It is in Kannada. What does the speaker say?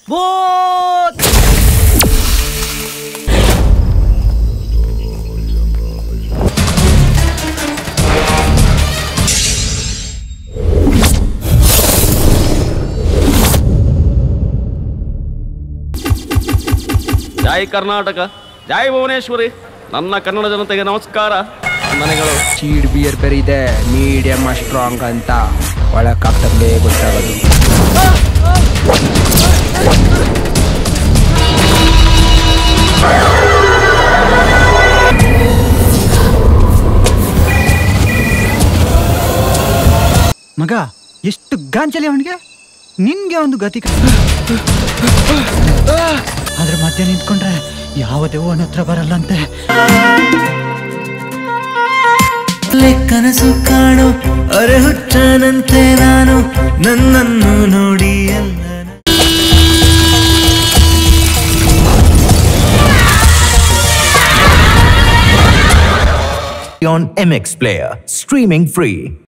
ಭೂತ್ ಜೈ ಕರ್ನಾಟಕ, ಜೈ ಭುವನೇಶ್ವರಿ. ನನ್ನ ಕನ್ನಡ ಜನತೆಗೆ ನಮಸ್ಕಾರ. ಮನೆಗಳು ಚೀಡ್ ಬಿಯರ್ ಬೇರೆ ಇದೆ, ಮೀಡಿಯಂ ಸ್ಟ್ರಾಂಗ್ ಅಂತ ಒಳಕಾಗ್ತದೆ ಗೊತ್ತಾಗೋದು. ಮಗ ಎಷ್ಟು ಗಾಂಚಲಿ ಅವನಿಗೆ, ನಿನ್ಗೆ ಒಂದು ಗತಿ. ಆದ್ರೆ ಮಧ್ಯ ನಿಂತ್ಕೊಂಡ್ರೆ ಯಾವ ದೇವನ ಹತ್ರ ಬರಲ್ಲಂತೆ. ಕನಸು ಕಾಣು ಅರೆ ಹುಚ್ಚನಂತೆ ನಾನು, ನನ್ನನ್ನು ನೋಡಿ ಎಲ್ಲ on MX Player, streaming free.